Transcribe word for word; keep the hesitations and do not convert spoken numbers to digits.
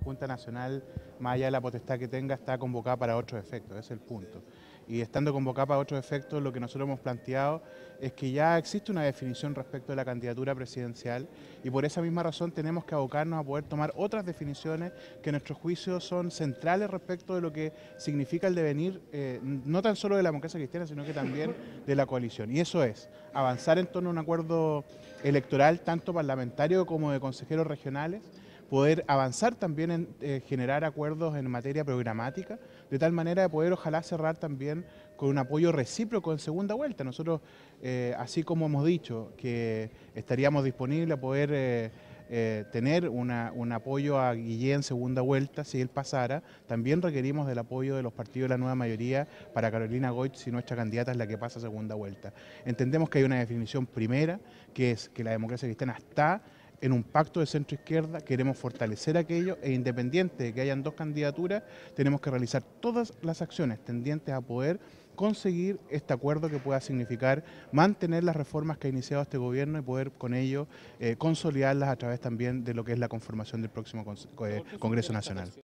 Junta Nacional, más allá de la potestad que tenga, está convocada para otros efectos, ese es el punto. Y estando convocada para otros efectos, lo que nosotros hemos planteado es que ya existe una definición respecto de la candidatura presidencial y por esa misma razón tenemos que abocarnos a poder tomar otras definiciones que en nuestro juicio son centrales respecto de lo que significa el devenir, eh, no tan solo de la democracia cristiana, sino que también de la coalición. Y eso es avanzar en torno a un acuerdo electoral, tanto parlamentario como de consejeros regionales, poder avanzar también en eh, generar acuerdos en materia programática, de tal manera de poder ojalá cerrar también con un apoyo recíproco en segunda vuelta. Nosotros, eh, así como hemos dicho que estaríamos disponibles a poder eh, eh, tener una, un apoyo a Guillén en segunda vuelta, si él pasara, también requerimos del apoyo de los partidos de la nueva mayoría para Carolina Goich, si nuestra candidata es la que pasa a segunda vuelta. Entendemos que hay una definición primera, que es que la democracia cristiana está en un pacto de centro-izquierda, queremos fortalecer aquello e independiente de que hayan dos candidaturas, tenemos que realizar todas las acciones tendientes a poder conseguir este acuerdo que pueda significar mantener las reformas que ha iniciado este gobierno y poder con ello eh, consolidarlas a través también de lo que es la conformación del próximo Congreso Nacional.